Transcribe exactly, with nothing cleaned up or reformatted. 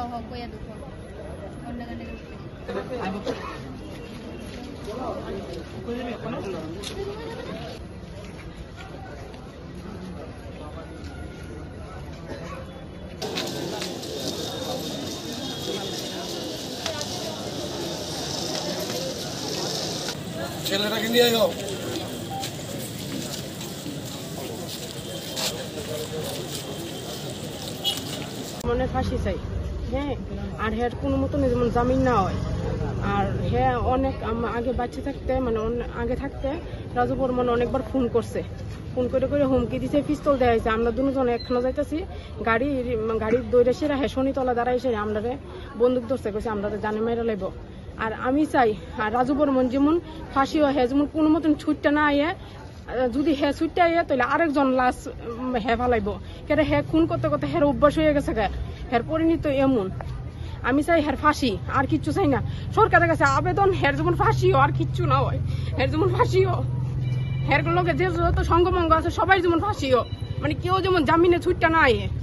হোক কইয়া দুঃখ অন্য গানে ছেলেটাকে নিয়ে যাও মনে ফাঁসি চাই হ্যাঁ আর হ্যাঁ কোনো মতন যেমন জামিন না হয় আর হ্যাঁ অনেক আগে বাচ্চা থাকতে মানে আগে থাকতে রাজু বর্মন অনেকবার ফোন করছে ফোন করে করে হুমকি দিছে পিস্তল দেওয়া হয়েছে আমরা দুজন একখানে যাইতেছি গাড়ি গাড়ির দৌড়ে সেরা হ্যাঁ শনিতলা দাঁড়াইছে আমরা বন্দুক ধরছে কইছে আমরা জানে মেরে লাইব আর আমি চাই আর রাজু বর্মন যেমন ফাঁসি হয় হ্যাঁ যেমন কোনো মতন ছুটটা না আইয়ে যদি হ্যাঁ ছুটটা আইয়ে তাহলে আরেকজন লাশ হ্যাঁ ফালাইব কেন হ্যাঁ খুন করতে করতে হ্যাঁ অভ্যাস হয়ে গেছে গা হ্যাঁ পরিণত এমন আমি চাই হ্যাঁ ফাঁসি আর কিচ্ছু চাই না সরকারের কাছে আবেদন হ্যাঁ যেমন ফাঁসিও আর কিচ্ছু না হয় হ্যাঁ যেমন ফাঁসিও হ্যাঁ লোকে যে যত সঙ্গমঙ্গ আছে সবাই যেমন ফাঁসিও মানে কেউ যেমন জামিনে ছুটটা না আইয়ে